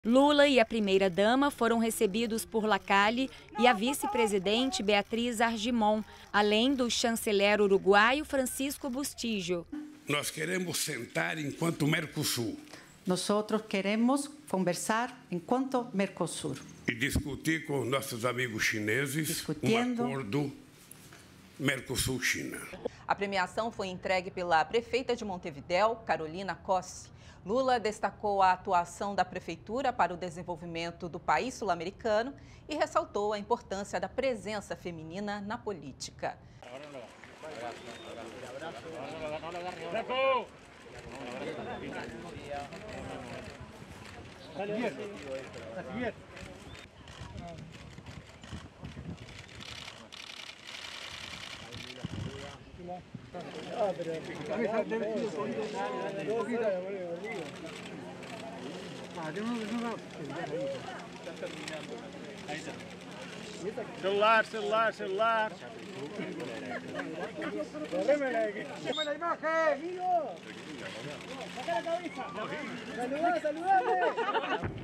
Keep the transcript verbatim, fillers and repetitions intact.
Lula e a primeira-dama foram recebidos por Lacalle e a vice-presidente Beatriz Argimon, além do chanceler uruguaio Francisco Bustillo. Nós queremos sentar enquanto Mercosul. Nós queremos conversar enquanto Mercosul. E discutir com nossos amigos chineses Discutindo. um acordo Mercosul-China. A premiação foi entregue pela prefeita de Montevidéu, Carolina Cossi. Lula destacou a atuação da prefeitura para o desenvolvimento do país sul-americano e ressaltou a importância da presença feminina na política. Celular, celular, celular. ¡Toma la imagen, Guido! ¡Saca la cabeza! ¡Saludá, saludá!